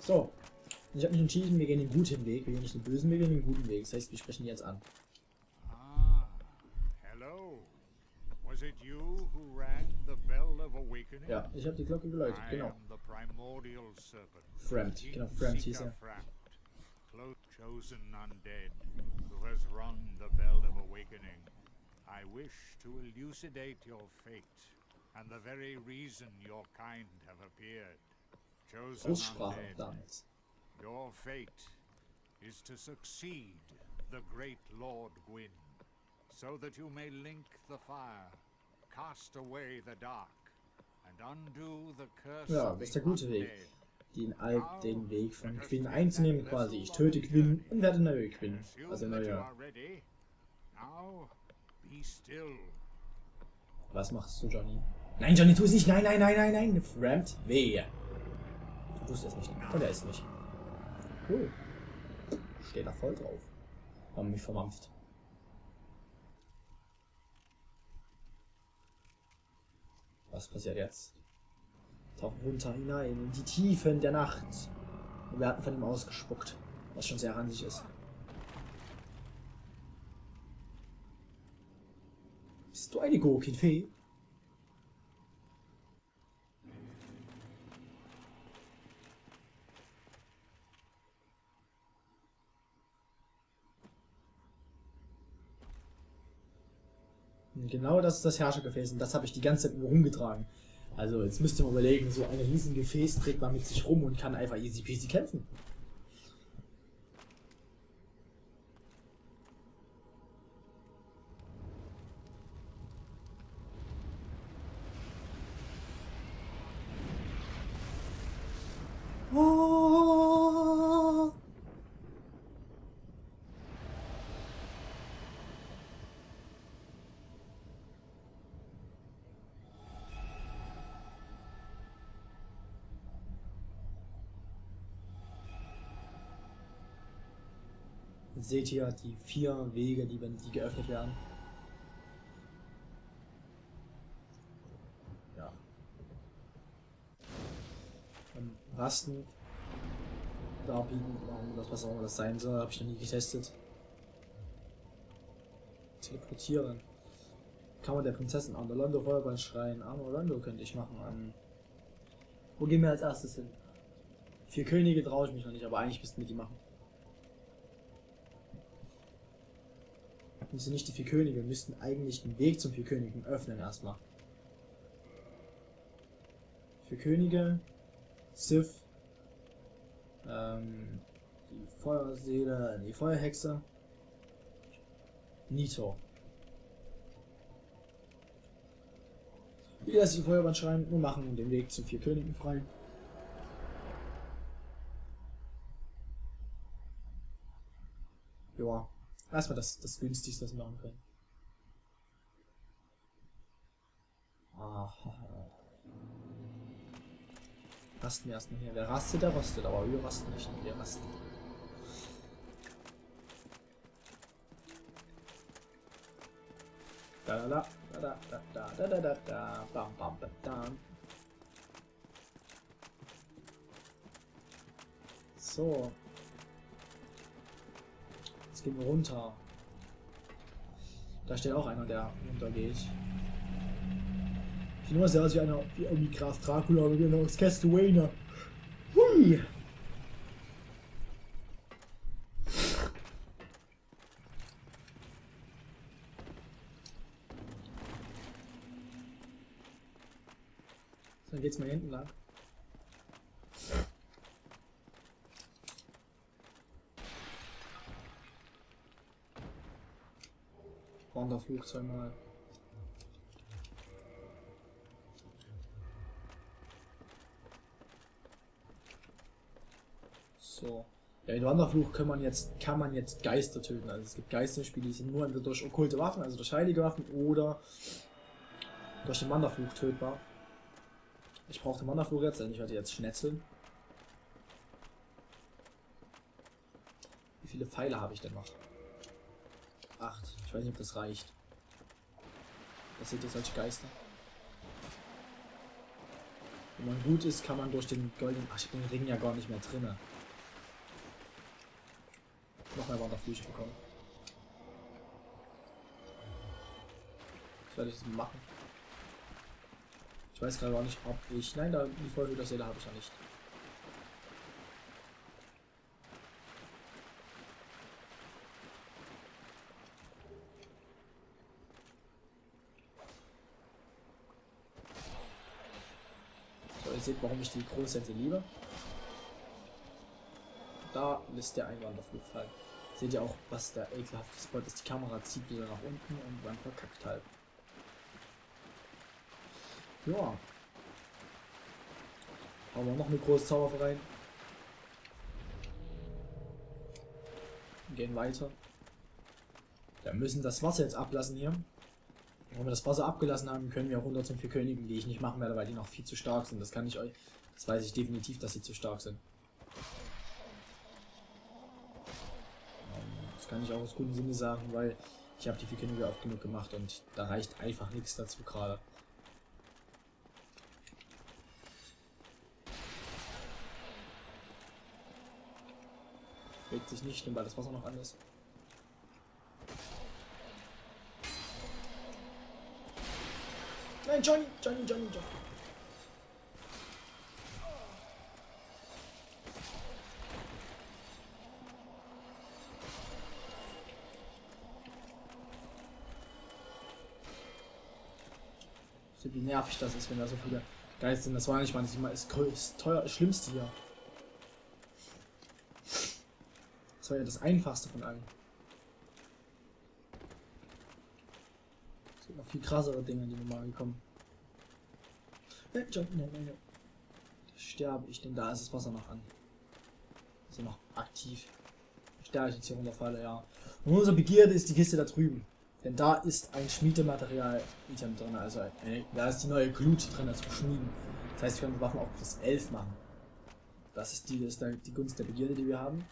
So. Ich habe mich entschieden, wir gehen den guten Weg. Wir gehen nicht den bösen Weg, wir gehen den guten Weg. Das heißt, wir sprechen jetzt an. Ah, hello. Was it you who rang the bell of awakening? Ja, ich habe die Glocke geläutet, I genau. am the primordial serpent. Fremd, genau, Fremd hieß er. Close chosen undead, who has rung the bell of awakening. I wish to elucidate your fate, and the very reason your kind have appeared. Chosen Aussprache undead, damals. your fate is to succeed the great Lord Gwyn, so that you may link the fire, cast away the dark, and undo the curse Ja, of das ist the der gute Weg. undead. Den Weg von Quinn einzunehmen quasi. Ich töte Quinn und werde neue Quinn. Also neue. Was machst du, Johnny? Nein, Johnny, tu es nicht. Nein, nein, nein, nein, nein. Fremd. Wehe. Du tust es nicht. Und er ist nicht. Cool. Steht da voll drauf. Haben mich vermampft. Was passiert jetzt? Tauchen runter hinein in die Tiefen der Nacht. Und wir hatten von ihm ausgespuckt. Was schon sehr ranzig ist. Bist du eine Gurkenfee? Genau das ist das Herrschergefäß und das habe ich die ganze Zeit nur rumgetragen. Also jetzt müsst ihr mal überlegen, so ein riesen Gefäß trägt man mit sich rum und kann einfach easy peasy kämpfen. Oh. Jetzt seht ihr die 4 Wege, die geöffnet werden. Ja. Rasten. Darbiegen, was auch immer das sein soll, habe ich noch nie getestet. Teleportieren. Kammer der Prinzessin an. Orlando Feuerball schreien. Arme Orlando könnte ich machen. Wo gehen wir als erstes hin? 4 Könige traue ich mich noch nicht, aber eigentlich müssten wir die machen. Müssen nicht die 4 Könige, müssten eigentlich den Weg zum 4 Königen öffnen erstmal. 4 Könige, Sith, die Feuerseele, die Feuerhexe, Nito. Wie lässt die Feuerbahn schreien und machen und den Weg zum 4 Königen frei. Joa. Erstmal das günstigste, was wir machen können. Aha. Rasten wir erstmal hier. Wer rastet, der rostet, aber wir rasten nicht. Wir rasten. Da da da da da da da da da bam bam bam. So. Jetzt gehen wir runter. Da steht auch einer, der runtergeht. Sieht nur sehr aus wie einer, wie irgendwie Graf Dracula oder genau, aus Castlevania. Hui! So, dann geht's mal hinten lang. Wanderflug zweimal. So. Ja, in Wanderfluch kann man jetzt Geister töten. Also es gibt Geisterspiele, die sind nur entweder durch okkulte Waffen, also durch heilige Waffen, oder durch den Wanderfluch tötbar. Ich brauche den Wanderfluch jetzt, denn ich werde jetzt schnetzeln. Wie viele Pfeile habe ich denn noch? 8. Ich weiß nicht, ob das reicht. Was seht ihr, solche Geister? Wenn man gut ist, kann man durch den goldenen... Ach, ich habe den Ring ja gar nicht mehr drin. Noch mehr Wanderflüche bekommen. Das werde ich jetzt machen. Ich weiß gerade auch nicht, ob ich... Nein, da die Vollhüter-Seele habe ich ja nicht. So, ihr seht, warum ich die Großsente liebe. Da lässt der Einwanderflug fallen. Seht ihr auch, was der ekelhafte Spot ist. Die Kamera zieht wieder nach unten und man verkackt halt. Ja. Haben wir noch eine große Zauber rein. Gehen weiter. Wir müssen das Wasser jetzt ablassen hier. Wenn wir das Wasser abgelassen haben, können wir auch runter zum Vier Königen, die ich nicht machen werde, weil die noch viel zu stark sind. Das kann ich euch. Das weiß ich definitiv, dass sie zu stark sind. Das kann ich auch aus gutem Sinne sagen, weil ich habe die Vier Könige oft genug gemacht und da reicht einfach nichts dazu gerade. Bewegt sich nicht, weil das Wasser noch an ist. Nein, Johnny! Wie nervig das ist, wenn da so viele Geister sind. Das war nicht mal das teuer, das Schlimmste hier. Das war ja das Einfachste von allen. Es gibt noch viel krassere Dinge, die mir mal gekommen. Nein. Da sterbe ich, denn da ist das Wasser noch an. Also noch aktiv. Sterbe ich jetzt hier runterfalle, ja. Und unsere Begierde ist die Kiste da drüben. Denn da ist ein Schmiedematerial-Item drin, also da ist die neue Glut drin zum Schmieden. Das heißt, wir können die Waffen auch plus 11 machen. Das ist die Gunst der Begierde, die wir haben.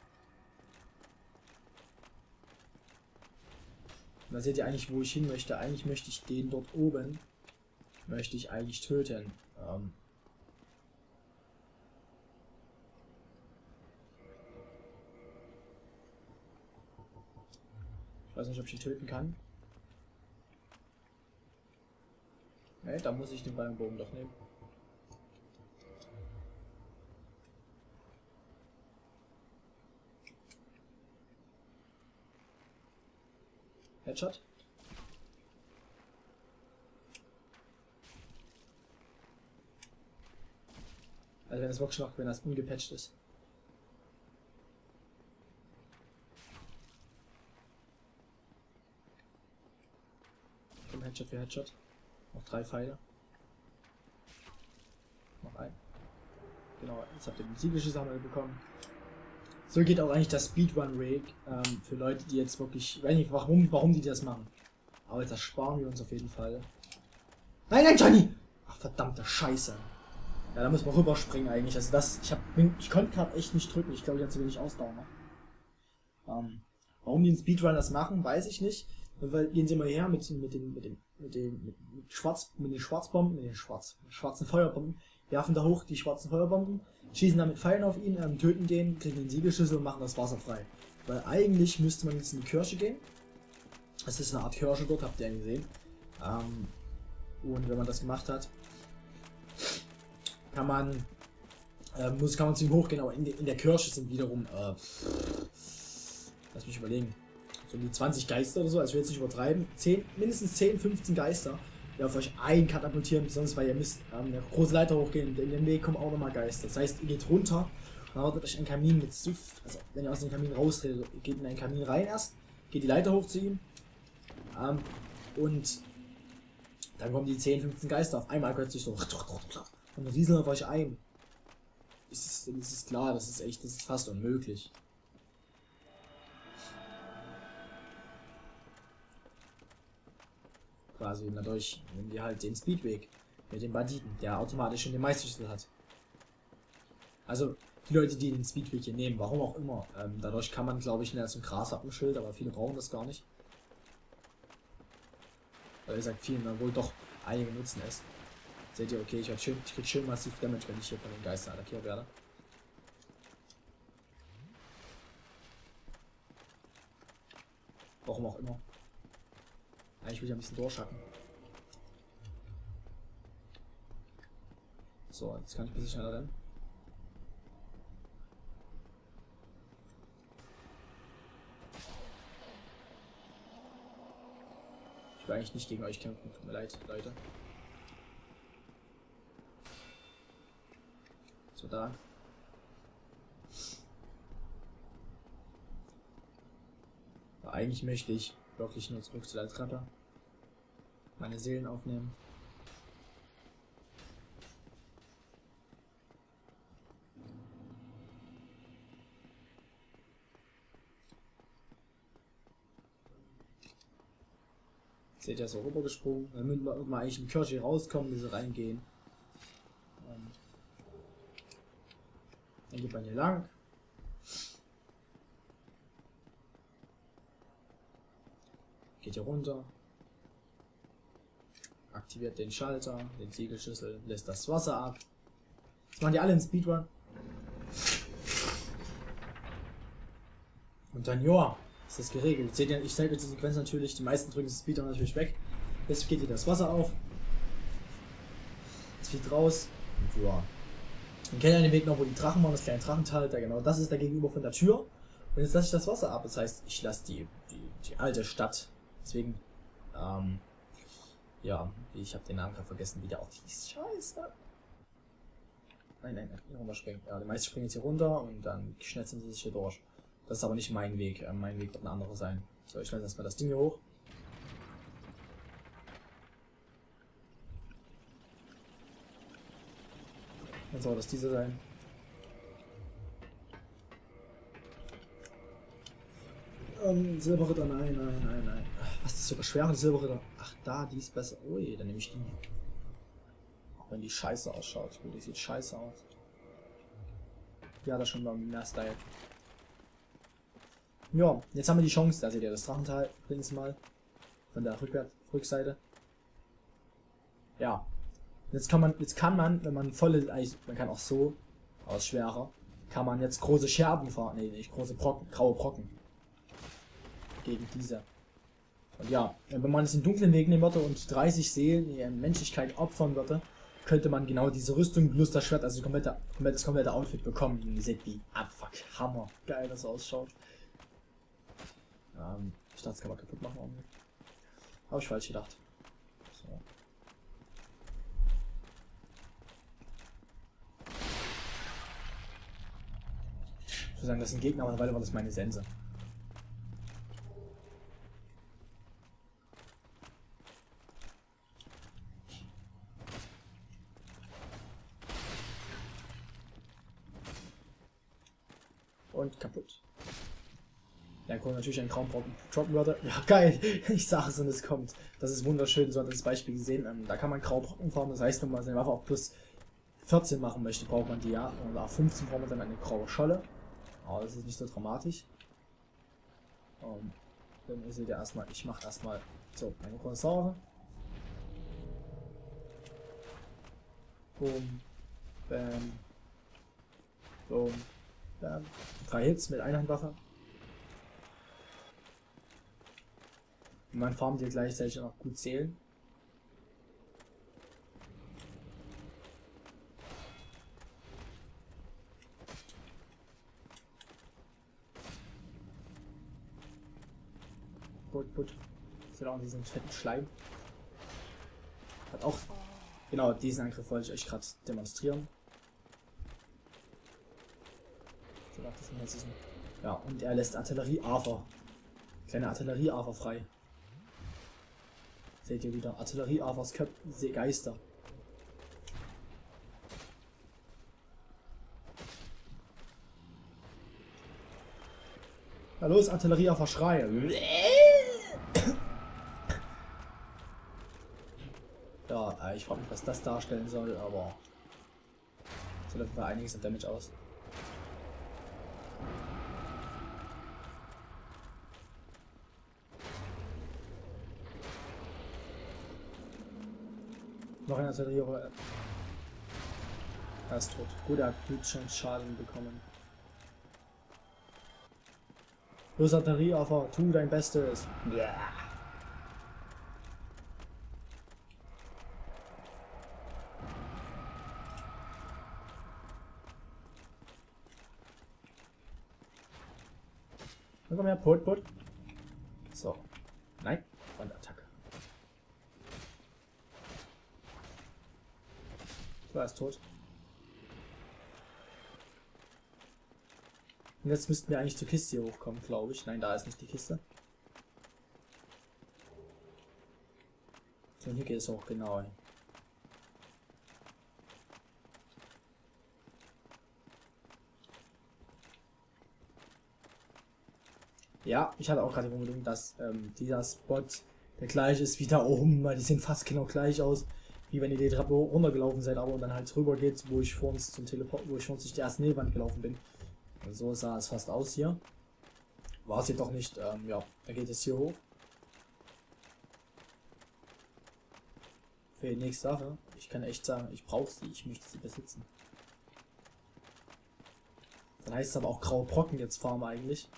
Und da seht ihr eigentlich, wo ich hin möchte. Eigentlich möchte ich den dort oben, möchte ich eigentlich töten. Ich weiß nicht, ob ich ihn töten kann. Ne, da muss ich den Ballenbogen doch nehmen. Headshot. Also wenn es wirklich noch, wenn das ungepatcht ist. Headshot für Headshot. Noch 3 Pfeile. Noch ein. Genau, jetzt habt ihr den Siegelschüsse bekommen. So geht auch eigentlich das Speedrun-Rig für Leute, die jetzt wirklich... Ich weiß nicht, warum die das machen. Aber das sparen wir uns auf jeden Fall. Nein, Johnny! Ach, verdammte Scheiße. Ja, da müssen wir rüberspringen eigentlich. Also das... Ich konnte gerade echt nicht drücken. Ich glaube, ich habe zu wenig Ausdauer noch. Warum die in Speedrun das machen, weiß ich nicht. Weil gehen sie mal her mit den schwarzen Feuerbomben, werfen da hoch die schwarzen Feuerbomben, schießen damit Pfeilen auf ihn, töten den, kriegen den Siegelschlüssel und machen das Wasser frei. Weil eigentlich müsste man jetzt in die Kirche gehen. Das ist eine Art Kirche dort, habt ihr ja gesehen. Und wenn man das gemacht hat, kann man zu ihm hochgehen, aber in der Kirche sind wiederum, lass mich überlegen, so die 20 Geister oder so, also ich will jetzt nicht übertreiben, mindestens 10, 15 Geister, die auf euch katapultieren, besonders weil ihr müsst eine große Leiter hochgehen und in den Weg kommen auch nochmal Geister. Das heißt, ihr geht runter und dann wartet euch ein Kamin mit Suff, also wenn ihr aus dem Kamin raustretet, ihr geht in einen Kamin rein erst, geht die Leiter hoch zu ihm und dann kommen die 10, 15 Geister auf einmal plötzlich so und rieseln auf euch ein. Es ist klar, das ist fast unmöglich. Quasi dadurch nehmen wir halt den Speedweg mit dem Banditen, der automatisch schon den Meisterschlüssel hat. Also die Leute, die den Speedweg hier nehmen, warum auch immer, dadurch kann man, glaube ich, schneller zum Graswappenschild, aber viele brauchen das gar nicht. Weil ihr sagt, vielen wohl doch einige nutzen es. Seht ihr, okay, ich krieg schön massiv Damage, wenn ich hier von den Geistern attackiert werde. Warum auch immer. Eigentlich will ich ein bisschen durchhacken. So, jetzt kann ich ein bisschen schneller rennen. Ich will eigentlich nicht gegen euch kämpfen, tut mir leid, Leute. So, da. Aber eigentlich möchte ich wirklich nur zurück zu der Treppe. Meine Seelen aufnehmen. Seht ihr, so rübergesprungen. Dann müssen wir irgendwann eigentlich in die Kirche rauskommen, wie sie reingehen. Und dann geht man hier lang. Geht hier runter. Aktiviert den Schalter, den Siegelschlüssel, lässt das Wasser ab. Das machen die alle im Speedrun. Und dann, ja, ist das geregelt. Seht ihr, ich zeige euch die Sequenz natürlich, die meisten drücken das Speedrun natürlich weg. Jetzt geht hier das Wasser auf. Es fliegt raus. Und ja. Dann kennt ihr den Weg noch, wo die Drachen waren, das kleine Drachental, da genau, das ist da gegenüber von der Tür. Und jetzt lasse ich das Wasser ab. Das heißt, ich lasse die alte Stadt. Deswegen, ja, ich habe den Namen gerade vergessen, wie der auch hieß. Scheiße. Nein, hier runterspringen. Ja, die meisten springen jetzt hier runter und dann schnetzeln sie sich hier durch. Das ist aber nicht mein Weg. Mein Weg wird ein anderer sein. So, ich lasse erstmal das Ding hier hoch. Dann soll das diese sein. Silberritter, nein. Was ist sogar schwere Silberritter? Ach, da, die ist besser. Ui, dann nehme ich die. Auch wenn die scheiße ausschaut. Gut, die sieht scheiße aus. Ja, das schon mal mehr Style. Ja, jetzt haben wir die Chance. Da seht ihr das Drachental übrigens mal. Von der Rückseite. Ja. Jetzt kann man, wenn man volle, man kann auch so, aber ist schwerer, kann man jetzt große Scherben fahren. Nee, nicht große Brocken, graue Brocken. Gegen diese. Und ja, wenn man es den dunklen Weg nehmen würde und 30 Seelen in Menschlichkeit opfern würde, könnte man genau diese Rüstung plus das Schwert, also das komplette Outfit bekommen. Und ihr seht, wie abfuck, Hammer, geil das ausschaut. Ich dachte, das kann man kaputt machen. Habe ich falsch gedacht. So. Ich würde sagen, das ist ein Gegner, aber mittlerweile war das meine Sense. Und kaputt. Ja, kommt natürlich ein Graumbrocken droppen würde. Ja, geil. Ich sage es und es kommt. Das ist wunderschön. So hat das Beispiel gesehen. Da kann man Graubrocken farmen. Das heißt, wenn man seine Waffe auf plus 14 machen möchte, braucht man die ja. Und auf 15 braucht man dann eine graue Scholle. Aber das ist nicht so dramatisch. Dann seht ihr erstmal, ich mache erstmal so meine Konsore. Boom. Bam. Boom. Bam. 3 Hits mit Einhandwaffe. Und man farmt hier gleichzeitig noch gut Seelen. Put. Seht auch diesen fetten Schleim. Hat auch. Genau, diesen Angriff wollte ich euch gerade demonstrieren. So, das sind jetzt ja, und er lässt Artillerie-Afer. Kleine Artillerie-Afer frei. Seht ihr wieder, Artillerie-Afers Köpfe, Geister. Na los, Artillerie-Afer, Schrei. Ja, ich frage mich, was das darstellen soll, aber so läuft einiges an Damage aus. Noch einer Artillerie. Er ist tot. Gut, er hat Blutschaden bekommen. Los Artillerieopfer, tu dein Bestes. Yeah. Komm her, Put. So. Nein. Und Attacke. So, er ist tot. Und jetzt müssten wir eigentlich zur Kiste hier hochkommen, glaube ich. Nein, da ist nicht die Kiste. So, hier geht es auch genau hin. Ja, ich hatte auch gerade die Vermutung, dass dieser Spot der gleiche ist wie da oben, weil die sehen fast genau gleich aus, wie wenn ihr die Treppe runtergelaufen seid, aber dann halt drüber geht, wo ich vor uns zum Teleport, wo ich vor uns durch die erste Nähwand gelaufen bin. Und so sah es fast aus hier. War es jedoch nicht, ja, da geht es hier hoch. Für die nächste Sache, ich kann echt sagen, ich brauche sie, ich möchte sie besitzen. Dann heißt es aber auch graue Brocken jetzt farmen eigentlich.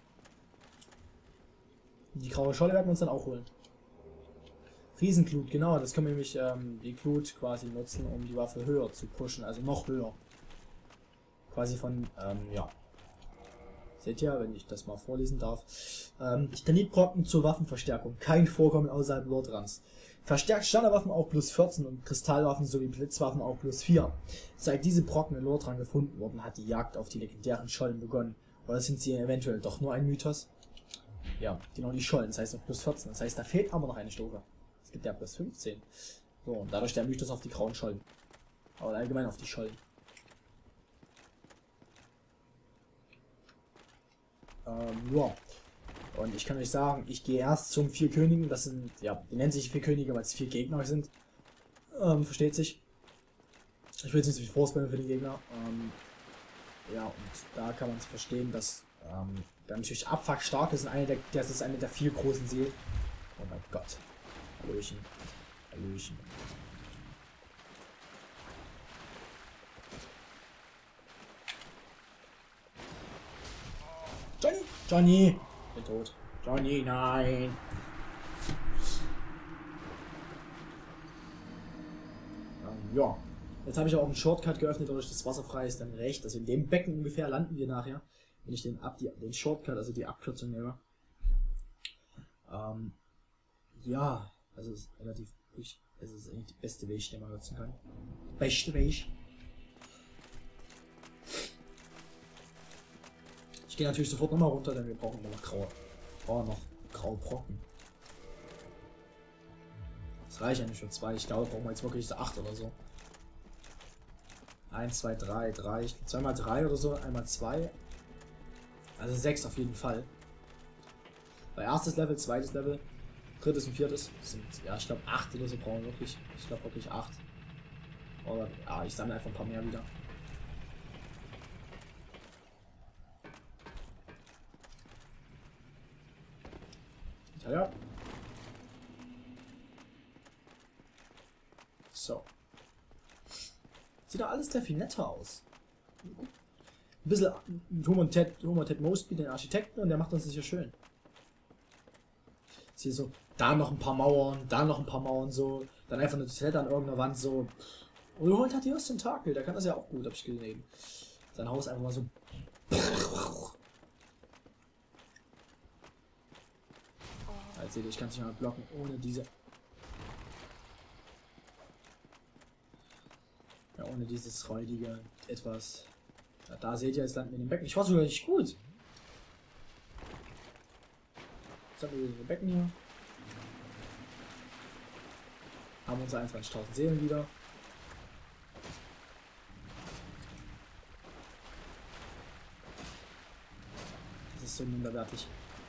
Die graue Scholle werden wir uns dann auch holen. Riesenglut, genau, das können wir nämlich die Glut quasi nutzen, um die Waffe höher zu pushen, also noch höher. Quasi von, ja. Seht ihr, wenn ich das mal vorlesen darf. Titanitbrocken zur Waffenverstärkung. Kein Vorkommen außerhalb Lordrans. Verstärkt Standardwaffen auch plus 14 und Kristallwaffen sowie Blitzwaffen auch plus 4. Seit diese Brocken in Lordran gefunden wurden, hat die Jagd auf die legendären Schollen begonnen. Oder sind sie eventuell doch nur ein Mythos? Ja, genau, die Schollen, das heißt auf plus 14. Das heißt, da fehlt aber noch eine Stufe. Es gibt ja plus 15. So, und dadurch der Mythos auf die grauen Schollen. Aber allgemein auf die Schollen. Ja. Und ich kann euch sagen, ich gehe erst zum 4 Königen. Das sind, ja, die nennen sich 4 Könige, weil es 4 Gegner sind. Versteht sich. Ich will jetzt nicht so viel vorspammen für die Gegner. Ja, und da kann man es verstehen, dass der natürlich Abfuck stark ist. Das ist eine der 4 großen Seelen. Oh mein Gott. Hallöchen. Hallöchen. Johnny! Johnny! Ich bin tot. Johnny, nein! Ja. Jetzt habe ich auch einen Shortcut geöffnet, dadurch das Wasser frei ist dann recht. Also in dem Becken ungefähr landen wir nachher. Wenn ich den Shortcut, also die Abkürzung nehme. Ja, also es ist relativ, es ist eigentlich die beste Weg, den man nutzen kann. Beste Weg. Ich gehe natürlich sofort nochmal runter, denn wir brauchen immer noch graue Brocken. Das reicht eigentlich für 2. Ich glaube, brauchen wir jetzt wirklich 8 oder so. 1, 2, 3, 3. 2 mal 3 oder so, einmal 2. Also 6 auf jeden Fall. Bei erstes Level, zweites Level, drittes und viertes sind, ja, ich glaube 8 oder so brauchen wir wirklich. Ich glaube wirklich 8. Oder, ja, ich sammle einfach ein paar mehr wieder. Ja. So. Sieht doch alles sehr viel netter aus. Ein bisschen Humor Ted Mosby, den Architekten, und der macht uns das hier schön. Ist hier so, da noch ein paar Mauern, da noch ein paar Mauern so, dann einfach eine Toilette an irgendeiner Wand so. Und heute hat die aus Tentakel, der kann das ja auch gut, hab ich gesehen. Sein Haus einfach mal so. Als seht ihr, ich kann es nicht mal blocken ohne diese. Ja, ohne dieses räudige etwas. Ja, da seht ihr, jetzt landen wir in dem Becken. Ich war sogar nicht gut. Jetzt haben wir wieder Becken hier. Haben unsere 21.000 Seelen wieder. Das ist so minderwertig.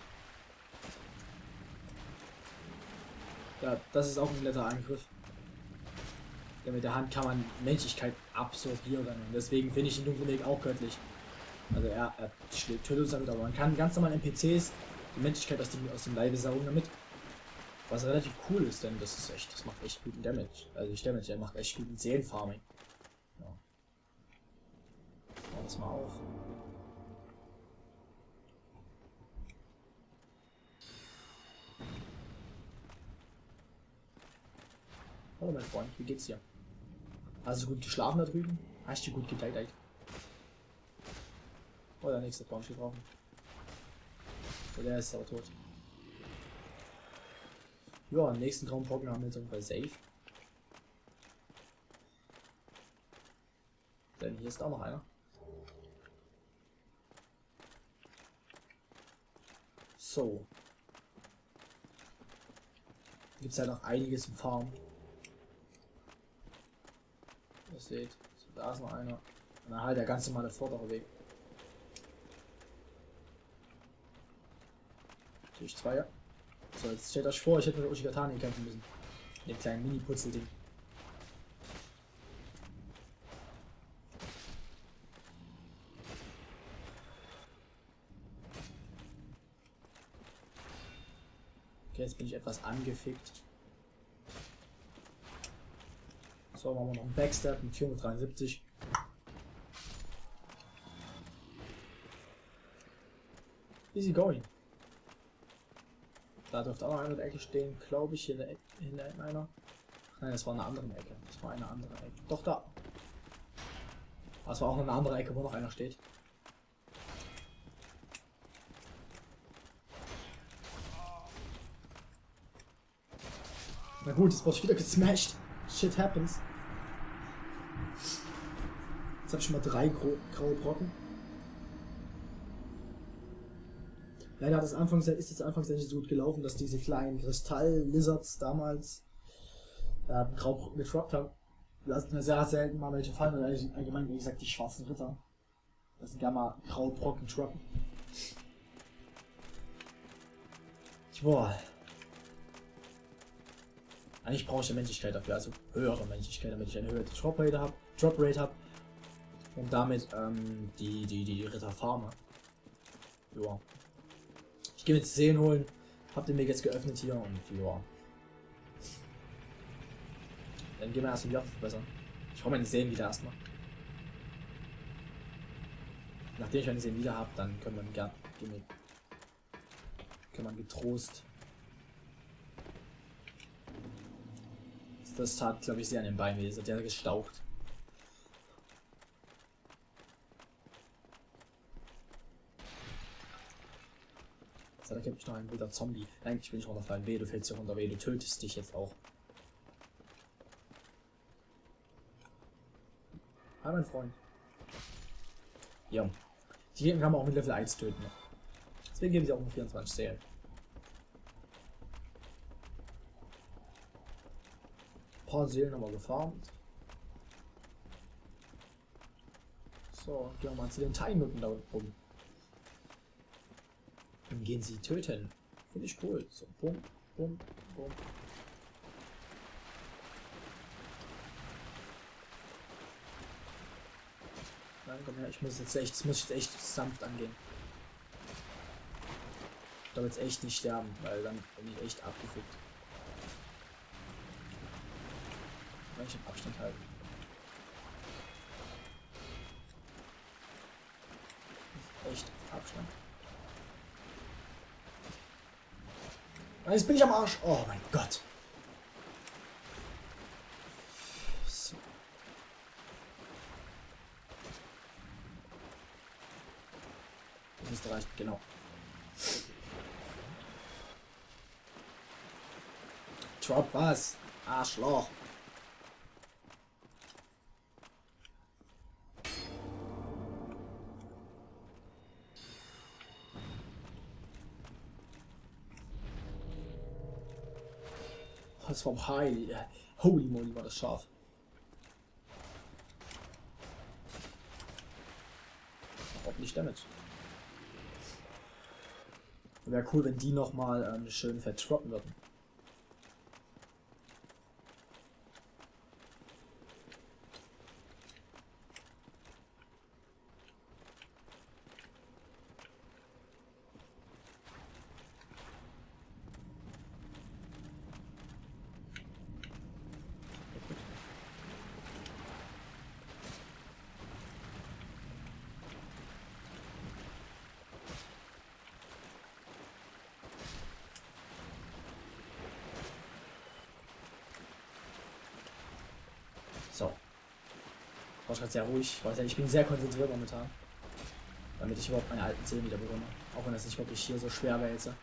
Ja, das ist auch ein netter Angriff. Denn mit der Hand kann man Menschlichkeit absorbieren. Und deswegen finde ich den dunklen Weg auch göttlich. Also er tötet uns damit, aber man kann ganz normal NPCs die Menschlichkeit aus dem Leibe saugen damit. Was relativ cool ist, denn das ist echt, das macht echt guten Damage. Also nicht Damage, der macht echt guten Seelenfarming. Ja. Machen wir das mal auf. Hallo mein Freund, wie geht's dir? Hast du gut geschlafen da drüben? Hast du gut gedeiht? Oh, der nächste Baum steht drauf. So, der ist aber tot. Ja, im nächsten grauen Brocken haben wir jetzt irgendwann safe. Denn hier ist auch noch einer. So. Gibt es halt noch einiges im Farm. Ihr seht, so, da ist noch einer. Und dann halt der ganz normale vordere Weg. Natürlich Zweier. So, jetzt stellt euch vor, ich hätte mit Uchigatani kämpfen müssen. Den kleinen Mini-Putzel-Ding. Okay, jetzt bin ich etwas angefickt. So, machen wir noch einen Backstab mit 473. Easy going. Da dürfte auch noch einer in der Ecke stehen, glaube ich, hier in einer. Nein, das war eine andere Ecke. Das war eine andere Ecke. Doch, da. Das war auch noch eine andere Ecke, wo noch einer steht. Na gut, jetzt wurde ich wieder gesmashed. Shit happens. Jetzt habe ich schon mal 3 graue Brocken. Leider ist es anfangs nicht so gut gelaufen, dass diese kleinen Kristall-Lizards damals Graubrocken getroppt haben. Das sind sehr selten mal welche fallen, oder allgemein wie gesagt die schwarzen Ritter. Das sind gerne mal Graubrocken droppen. Boah. Eigentlich brauche ich ja Menschlichkeit dafür, also höhere Menschlichkeit, damit ich eine höhere Drop-Rate habe. Und damit die Ritter farme. Joa. Ich gehe jetzt Seelen holen, hab den Weg jetzt geöffnet hier und joa. Dann gehen wir erst die Waffe verbessern. Ich brauche meine Seelen wieder erstmal. Nachdem ich meine Seelen wieder habe, dann kann man getrost. Das tat, glaube ich, sehr an den Beinen weh. Das hat ja gestaucht. Da kämpft mich noch ein wilder Zombie. Nein, ich bin nicht runterfallen. Weh, du fällst hier runter. Weh, du tötest dich jetzt auch. Hi, mein Freund. Ja. Die Gegner kann man auch mit Level 1 töten. Deswegen geben sie auch nur 24 Seelen. Ein paar Seelen haben wir gefarmt. So, gehen wir mal zu den Teilmücken da unten. Dann gehen sie töten. Finde ich cool. So, bumm, bumm, bumm. Nein, komm her, ich muss jetzt echt sanft angehen. Ich darf jetzt echt nicht sterben, weil dann bin ich echt abgefickt. Wenn ich den Abstand halte. Echt Abstand. Jetzt bin ich am Arsch. Oh mein Gott. So. Das müsste reichen, genau. Drop was? Arschloch. Das vom Heil. Holy moly, war das scharf. Ordentlich Damage. Wäre cool, wenn die nochmal schön fett droppen würden. war gerade sehr ruhig. Ich bin sehr konzentriert momentan. Damit ich überhaupt meine alten Zähne wieder bekomme. Auch wenn das nicht wirklich hier so schwer wälze.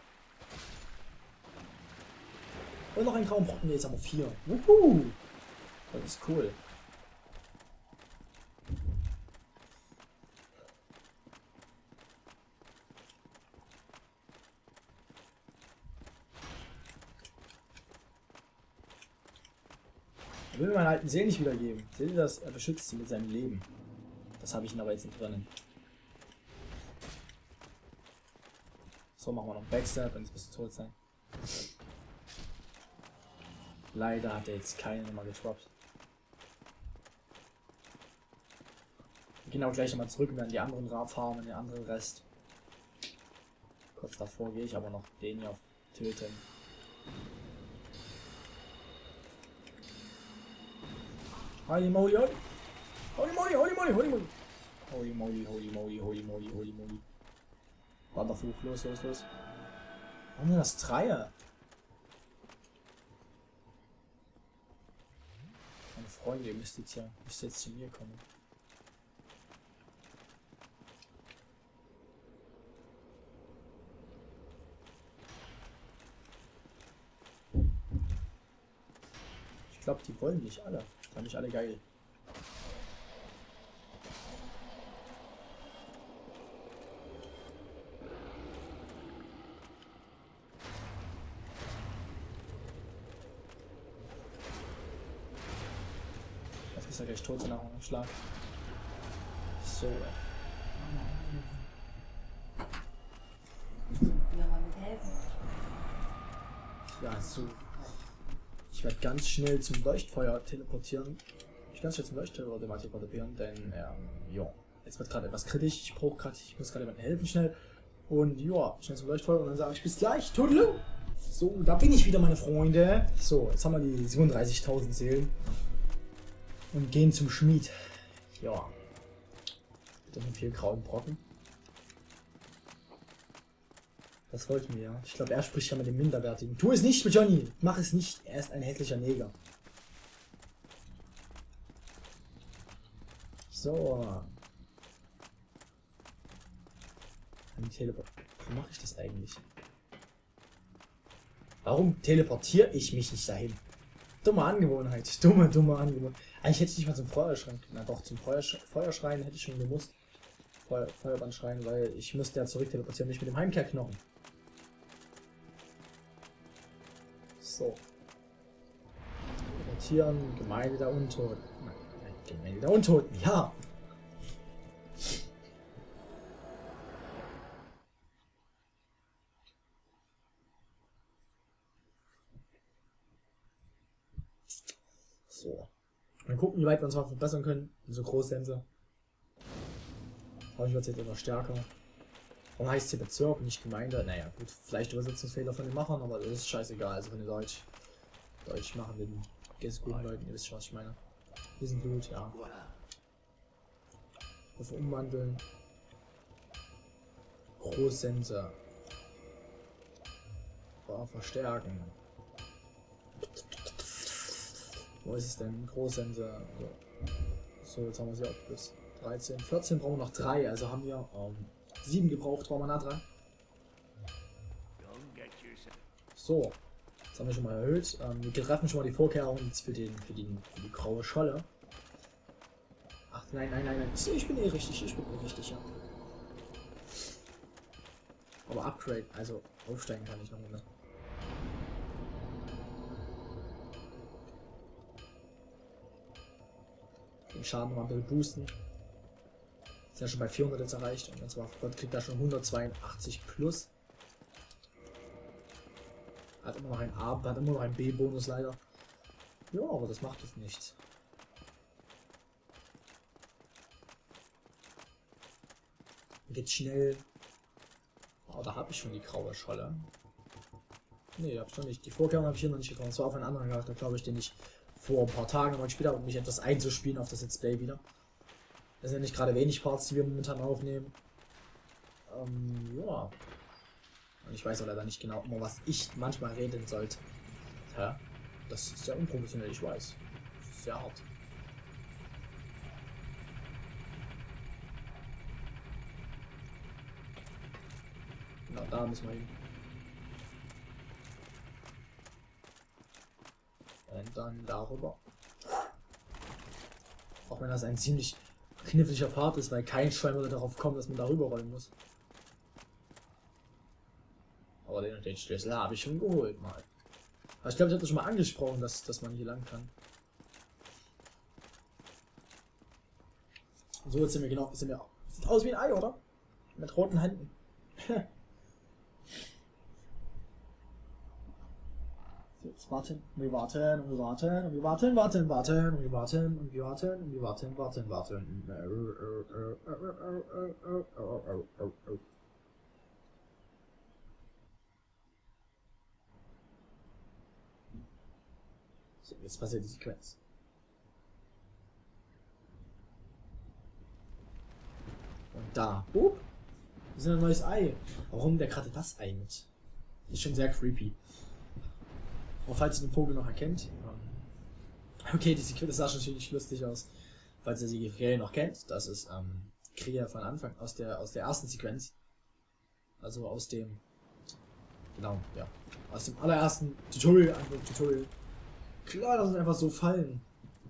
Und noch ein Grauenbrocken. Ne, jetzt haben wir 4. Wuhu! Das ist cool. Er will mir meine alten Seelen nicht wiedergeben. Seht ihr das? Er beschützt sie mit seinem Leben. Das habe ich ihn aber jetzt nicht drinnen. So, machen wir noch einen Backstab, wenn es bis tot sein. Leider hat er jetzt keine Nummer getroppt. Wir gehen auch gleich nochmal zurück und werden die anderen farmen, den anderen Rest. Kurz davor gehe ich aber noch den hier töten. Holy moly, holy moly, holy moly, holy moly. Holy moly, holy moly, holy moly, holy moly. Wanderfluch, los, los, los. Warum denn das Dreier? Meine Freunde, ihr müsst jetzt zu mir kommen. Ich glaube, die wollen nicht alle. Fand ich alle geil. Das ist ja gleich tot nach einem Schlag. So. Ja, so. Ich werde ganz schnell zum Leuchtfeuer teleportieren. Ich ganz schnell zum Leuchtfeuer teleportieren, denn ja, jetzt wird gerade etwas kritisch. Ich muss gerade jemandem helfen schnell. Und ja, schnell zum Leuchtfeuer und dann sage ich bis gleich. Toodaloo! So, da bin ich wieder, meine Freunde. So, jetzt haben wir die 37.000 Seelen. Und gehen zum Schmied. Ja. Bitte noch viel grauen Brocken. Das wollten wir ja. Ich glaube, er spricht ja mit dem Minderwertigen. Tu es nicht mit Johnny! Mach es nicht! Er ist ein hässlicher Neger. So. Warum mache ich das eigentlich? Warum teleportiere ich mich nicht dahin? Dumme Angewohnheit. Dumme Angewohnheit. Eigentlich hätte ich nicht mal zum Feuerschrein. Na doch, zum Feuerschrein hätte ich schon gemusst. Feuerbandschrein, weil ich müsste ja zurück teleportieren, nicht mit dem Heimkehrknochen. So. Teleportieren, Gemeinde der Untoten. Nein, Gemeinde der Untoten, ja! So. Mal gucken, wie weit wir uns noch verbessern können. So groß sind sie. Hoffentlich wird es jetzt immer stärker. Warum heißt es hier Bezirk und nicht Gemeinde? Naja, gut, vielleicht Übersetzungsfehler von den Machern, aber das ist scheißegal. Also von den Deutsch machenden guten Leuten, ihr wisst schon, was ich meine. Wir sind gut, ja. Auf umwandeln. Großsense. Verstärken. Wo ist es denn? Großsense. So, jetzt haben wir sie auf plus 13. 14 brauchen wir noch 3, also haben wir 7 gebraucht, waren wir nah dran. So, das haben wir schon mal erhöht. Wir treffen schon mal die Vorkehrungen für die graue Scholle. Ach nein. Ich bin eh richtig, ja. Aber Upgrade, also aufsteigen kann ich noch nicht. Den Schaden noch mal ein bisschen boosten. Ist ja schon bei 400 jetzt erreicht und zwar kriegt er schon 182 plus. Hat immer noch einen B-Bonus leider. Ja, aber das macht es nichts. Geht schnell. Oh, da habe ich schon die graue Scholle. Ne, habe ich noch nicht. Die Vorkehrung habe ich hier noch nicht gekommen. Das war auf einen anderen Charakter, glaube ich, den ich vor ein paar Tagen mal gespielt habe, um mich etwas einzuspielen auf das Let's Play wieder. Das sind ja nicht gerade wenig Parts, die wir momentan aufnehmen. Ja. Und ich weiß auch leider nicht genau immer, was ich manchmal reden sollte. Ja, das ist sehr unprofessionell, ich weiß. Das ist sehr hart. Genau, da müssen wir hin. Und dann darüber. Auch wenn das ein ziemlich kniffliger Part ist, weil kein Schwein würde darauf kommen, dass man darüber rollen muss. Aber den Schlüssel habe ich schon geholt mal. Aber ich glaube, ich habe das schon mal angesprochen, dass man hier lang kann. Und so jetzt sind wir genau, sieht aus wie ein Ei, oder? Mit roten Händen. Jetzt warten, und wir warten, und wir warten, und wir warten, warten, warten, und wir warten, und wir warten, und wir warten, warten, warten. So, jetzt passiert die Sequenz. Und da, das ist ein neues Ei. Warum der gerade das Ei mit? Ist schon sehr creepy. Aber falls ihr den Vogel noch erkennt, okay, die Sequenz sah schon ziemlich lustig aus. Falls ihr die Krähe noch kennt, das ist Krähe von Anfang, aus der ersten Sequenz. Also aus dem, genau, ja, aus dem allerersten Tutorial. Klar, das sind einfach so Fallen.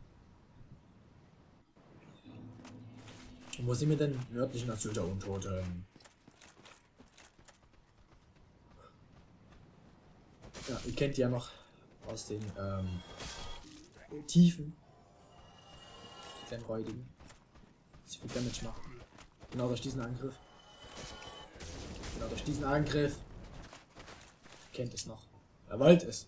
Und wo sind wir denn? Nördlich nach Sylt der Untoten. Ja, ihr kennt die ja noch aus den Tiefen. Den räudigen. Das viel Damage macht. Genau durch diesen Angriff. Genau durch diesen Angriff. Ihr kennt es noch. Er wollte es.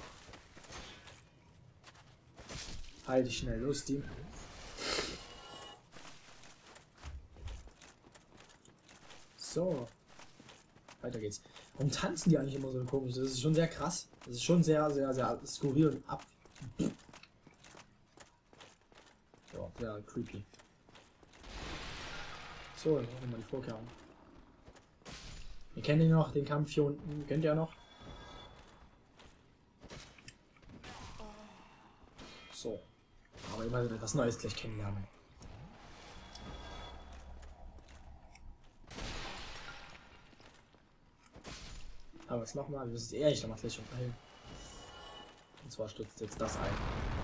Heil dich schnell, los, Team. So. Weiter geht's. Warum tanzen die eigentlich immer so komisch? Das ist schon sehr krass. Das ist schon sehr, sehr, sehr skurril und ab. So, sehr creepy. So, dann machen wir mal die Vorkehrung. Ihr kennt ihn noch, den Kampf hier unten. Kennt ihr noch? So. Aber immer etwas Neues gleich kennenlernen. Aber jetzt nochmal, das ist ehrlich, da macht gleich schon ein. Und zwar stürzt jetzt das ein.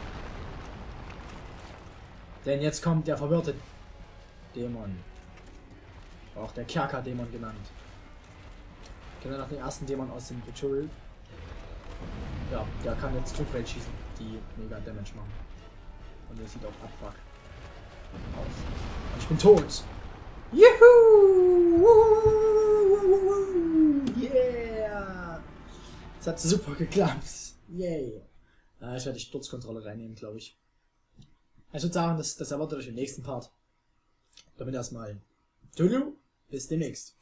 Denn jetzt kommt der verwirrte Dämon. Auch der Kerker-Dämon genannt. Kennt ihr noch den ersten Dämon aus dem Tutorial? Ja, der kann jetzt Zugwelt schießen, die mega Damage machen. Und der sieht auch abfuck aus. Und ich bin tot! Juhu! Yeah! Das hat super geklappt. Yay! Ich werde die Sturzkontrolle reinnehmen, glaube ich. Ich würde sagen, das erwartet euch im nächsten Part. Damit erstmal. Tulu, bis demnächst.